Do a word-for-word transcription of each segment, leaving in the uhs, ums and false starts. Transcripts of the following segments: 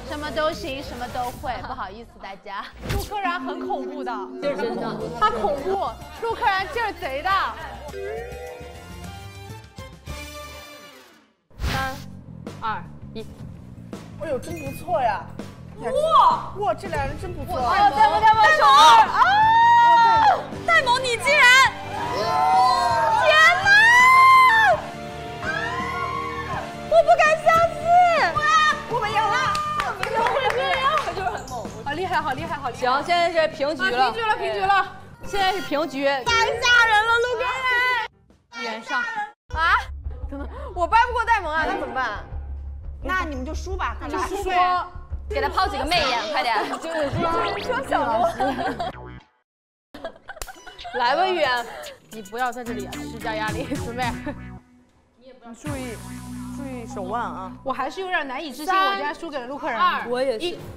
什么都行，什么都会，不好意思大家。陆柯燃很恐怖的， 劲儿真大， 他恐怖，陆柯燃劲儿贼大。 三、二、一。 哎呦，真不错呀！哇哇，这俩人真不错。 哎呦，戴萌戴萌手啊！ 戴萌，你竟然！天哪！我不敢相信！ 哇，我们赢了！ 怎么会这样？ 他就是很猛。 好厉害，好厉害，好厉害！ 行，现在是平局了。 平局了，平局了。 现在是平局。 太吓人了，陆柯燃！圆上啊！怎么？我掰不过戴萌啊，那怎么办？ 那你们就输吧， 就输说， 给他抛几个媚眼，快点！就是说， 说小罗。 来吧，雨言， 你不要在这里施加压力，准备。 你注意，注意手腕啊！ 我还是有点难以置信，我竟然输给了陆柯燃。 我也是。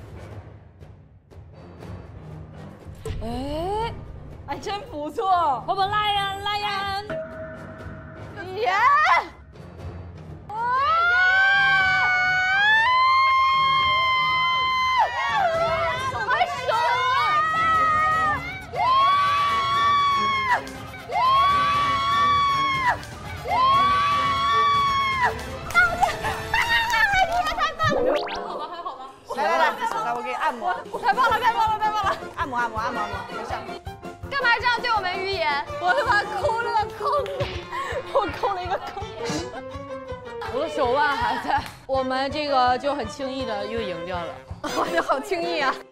哎，还真不错。我们来呀，来呀！ 耶！ 来来来，来我给你按摩。 太棒了，太棒了，太棒了！ 按摩按摩按摩按摩，没事。 干嘛这样对我们语言？我他妈抠了个坑，我抠了一个坑。我的手腕还在，我们这个就很轻易的又赢掉了。 哇，你好轻易啊！